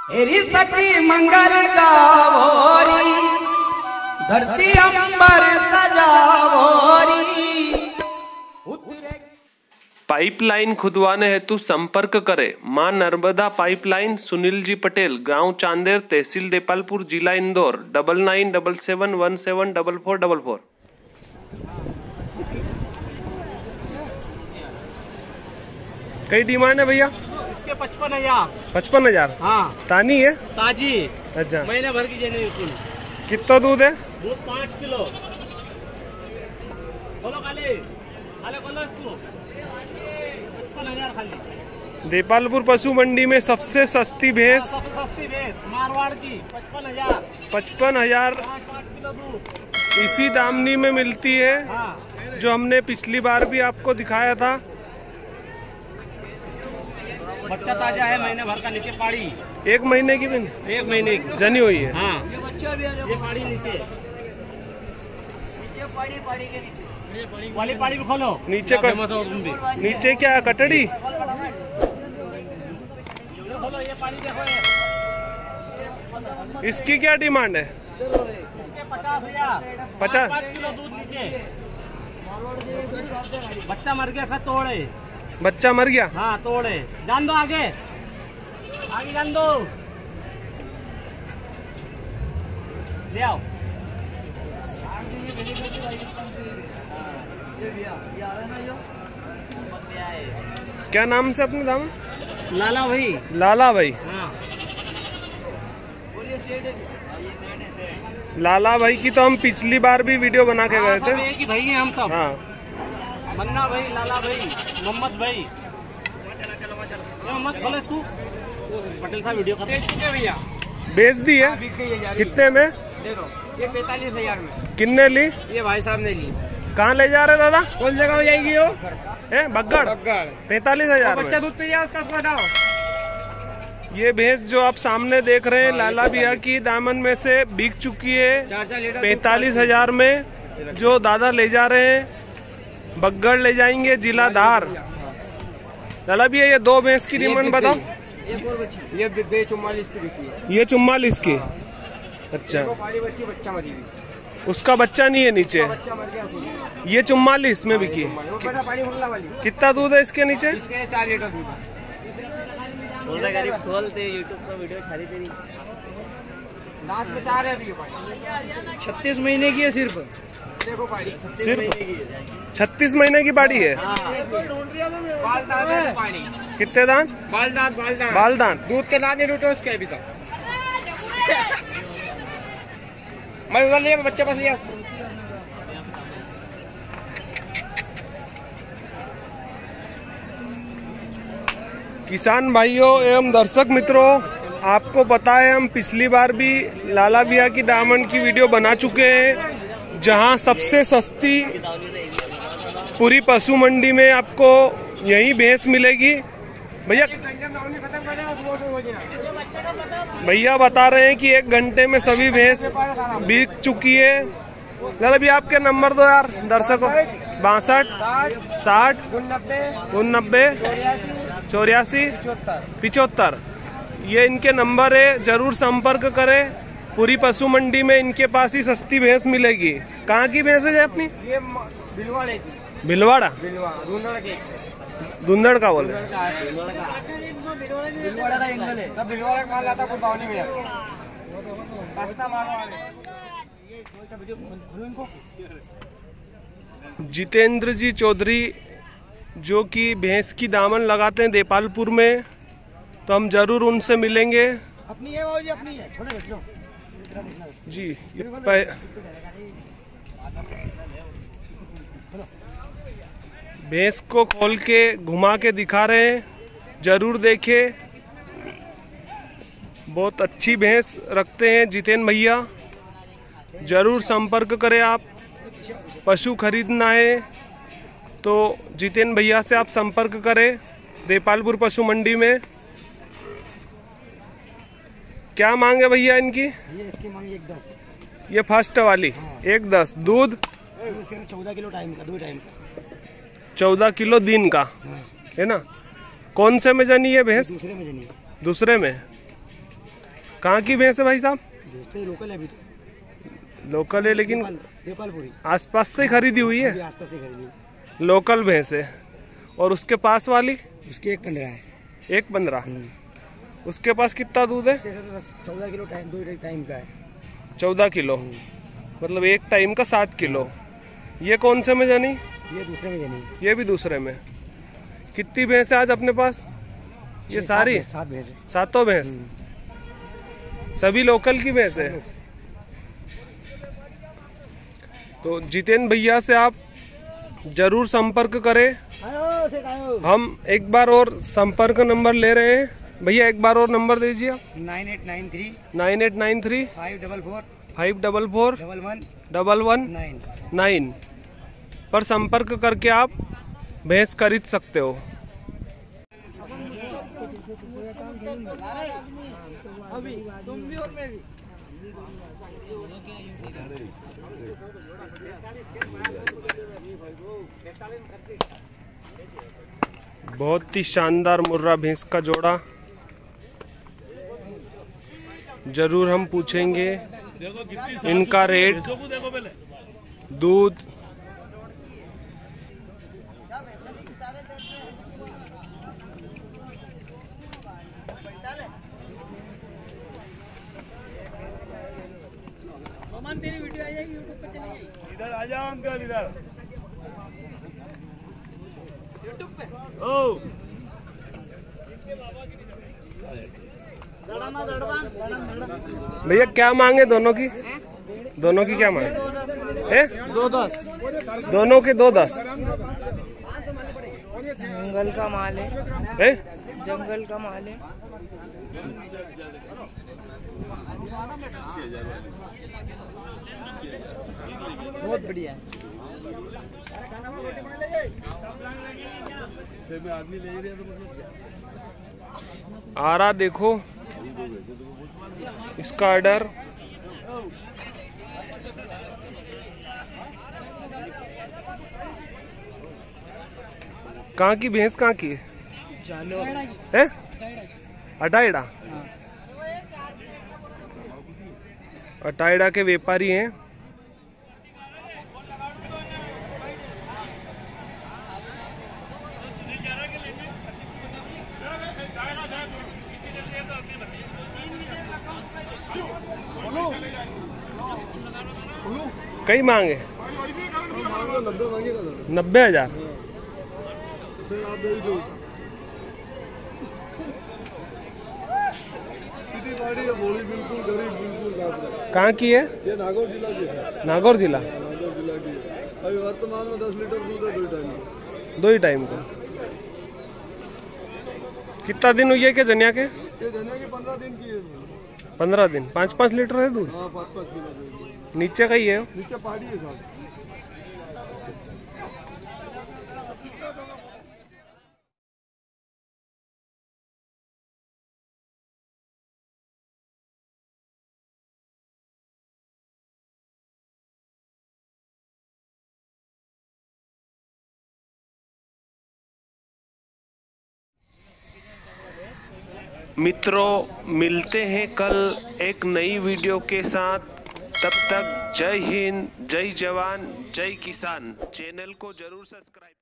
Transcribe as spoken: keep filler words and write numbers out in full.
हेरी सखी मंगल गावोरी, धरती अंबर सजावोरी। पाइपलाइन खुदवाने हेतु संपर्क करें मां नर्मदा पाइपलाइन, सुनील जी पटेल, गांव चांदेर, तहसील देपालपुर, जिला Indore, double nine double seven one seven double four double four. कई डिमांड है भैया इसके? पचपन हजार। पचपन हजार हाँ, तानी है, ताजी। अच्छा, महीने भर की जेन्युइन। कितना दूध है? दूध पाँच किलो। बोलो खाली खाली बोलो इसको। पचपन हजार खाली। देपालपुर पशु मंडी में सबसे सस्ती भैंस, सबसे सस्ती भैंस मारवाड़ की पचपन हजार। पचपन हजार पाँच किलो दूध इसी दामनी में मिलती है। हाँ, जो हमने पिछली बार भी आपको दिखाया था। बच्चा ताजा है, महीने भर का। नीचे पाड़ी एक महीने की भी एक महीने की जनी हुई है। हाँ, ये पाड़ी नीचे पाड़ी के नीचे वाली पाड़ी को खोलो। नीचे कर, नीचे क्या कटड़ी? खोलो ये पाड़ी देखो। इसकी क्या डिमांड है? इसके पचास हजार। पचास पाँच किलो दूध नीचे। बच्चा मर गया, सब तोड़े। बच्चा मर गया? हाँ, तोड़े। जान दो आगे, आगे जान दो। ले आओ। क्या नाम से अपने दाम? लाला भाई। लाला भाई। हाँ, लाला भाई की तो हम पिछली बार भी वीडियो बना के गए थे। एक ही भाई हैं हम सब। हाँ, मन्ना भाई, लाला भाई, मोहम्मद भाई। मोहम्मद खोलो इसको। पटेल साहब वीडियो कर चुके भैया। बेच दी है? कितने में? देखो ये पैंतालीस हजार में। कितने ली? ये भाई साहब ने ली। कहाँ ले जा रहे दादा? कौन जगह हो जाएगी वो? है बग्गड़। बग्गड़। पैंतालीस हजार बच्चा में। दूध पी जाए उसका बताओ। ये भैंस जो आप सामने देख रहे हैं लाला भैया की दामन में से बिक चुकी है चार चार लीटर पैंतालीस हजार में। जो दादा ले जा रहे हैं बग्गड़ ले जाएंगे, जिला धार। लाला भैया ये दो भैंस की डिमांड बताओ। ये बे चुम्मालीस की बिकी है। ये चुम्मालीस की। अच्छा, बच्ची बच्चा मरी हुई। उसका बच्चा नहीं है नीचे। बच्चा मर गया। ये चुम्मालीस में बिकी। पानी खुला वाली। कितना दूध है इसके नीचे? इसके चार लीटर दूध। खोलते यूट्यूब पर वीडियो छाड़ी तेरी। दांत में चार है अभी। छत्तीस महीने की है सिर्फ। देखो पाड़ी सिर्फ छत्तीस महीने की बाड़ी है। बाल दांत है पाड़ी। कितने दांत? बाल दांत बाल दांत बाल दांत। दूध के दांत नहीं टूटे उसके अभी तक। मैं उधर लिया, बच्चा बस लिया। किसान भाइयों एवं दर्शक मित्रों, आपको पता है हम पिछली बार भी लाला भैया की दामन की वीडियो बना चुके हैं, जहां सबसे सस्ती पूरी पशु मंडी में आपको यही भैंस मिलेगी। भैया भैया बता रहे हैं कि एक घंटे में सभी भैंस बिक चुकी है। लाला भैया आपके नंबर दो यार दर्शकों। बासठ साठ उननब्बे चौरासी पिचहत्तर, ये इनके नंबर है। जरूर संपर्क करें। पूरी पशु मंडी में इनके पास ही सस्ती भैंस मिलेगी। कहाँ की भैंस है अपनी? ये भिलवाड़े की। भिलवाड़ा? भिलवाड़ा के धुंधड़ का बोले? भिलवाड़ा का एंगल है। सब भिलवाड़ा का माल लाता कोई बावली में सस्ता माल वाले। जितेंद्र जी चौधरी जो कि भैंस की दामन लगाते हैं देपालपुर में, तो हम जरूर उनसे मिलेंगे। अपनी है वो जी, अपनी है। छोड़ो लो जी। ये पै... भैंस को खोल के घुमा के दिखा रहे हैं, जरूर देखें। बहुत अच्छी भैंस रखते हैं जितेंद्र भैया। जरूर संपर्क करें। आप पशु खरीदना है तो जितेंद्र भैया से आप संपर्क करें देपालपुर पशु मंडी में। क्या मांगे भैया इनकी? ये इसकी मांगी एक दस। ये फर्स्ट वाली। हाँ। एक दस। दूध चौदह किलो टाइम का, दो टाइम का। चौदह किलो दिन का। हाँ। है ना? कौन से में जनी है भैंस? दूसरे में जनी है। दूसरे में। कहाँ की भैंस है भाई साहब? लोकल है अभी तो। लोकल है लेकिन देपालपुरी आसपास से खरीदी हुई है। आसपास से खरीदी। लोकल भैंस है। और उसके पास वाली? उसके एक पंद्रह है। एक पंद्रह। उसके पास कितना दूध है? चौदह किलो टाइम दो टाइम का है। चौदह किलो मतलब एक टाइम का सात किलो। ये कौन से में जानी? ये दूसरे में जानी। ये भी दूसरे में। कितनी भैंस है आज अपने पास? ये सारी सात भैंस है। सातों भैंस सभी लोकल की भैंस है। तो जितेंद्र भैया से आप जरूर संपर्क करें। हम एक बार और संपर्क नंबर ले रहे हैं। भैया एक बार और नंबर दीजिए आप। Nine eight nine three nine eight nine three five double four five double four double one double one nine nine पर संपर्क करके आप भैंस खरीद सकते हो। अभी तुम भी और मैं भी। बहुत ही शानदार मुर्रा भैंस का जोड़ा। जरूर हम पूछेंगे इनका रेट, दूध, तेरी वीडियो आ जाएगी यूट्यूब पे चली जाएगी। इधर आ जाओ अंकल, इधर यूट्यूब पे। ओ भैया क्या मांगे दोनों की? दोनों की क्या मांगे? है दो दस। दोनों के दो दस। जंगल का माल है। है जंगल का माल है। बहुत बढ़िया है। आ रहा देखो इसका ऑर्डर। कहाँ की भैंस कहाँ की है? है अटाइडा। अटाइडा के व्यापारी हैं। कई मांगे? नब्बे हजार। बिल्कुल गरीब, बिल्कुल कहाँ की है? ये नागौर जिला की है। नागौर जिला। नागौर जिला की है। अभी वर्तमान में दस लीटर दूध है, दो टाइम दो ही टाइम का। कितना दिन हुई है के जनिया के? ये जनिया की पंद्रह दिन की है। पंद्रह दिन। पाँच पाँच लीटर है दूध। हाँ पाँच पाँच किलो। नीचे का ही है? नीचे पहाड़ी है साहब। मित्रों मिलते हैं कल एक नई वीडियो के साथ। तब तक जय हिंद, जय जवान, जय किसान। चैनल को जरूर सब्सक्राइब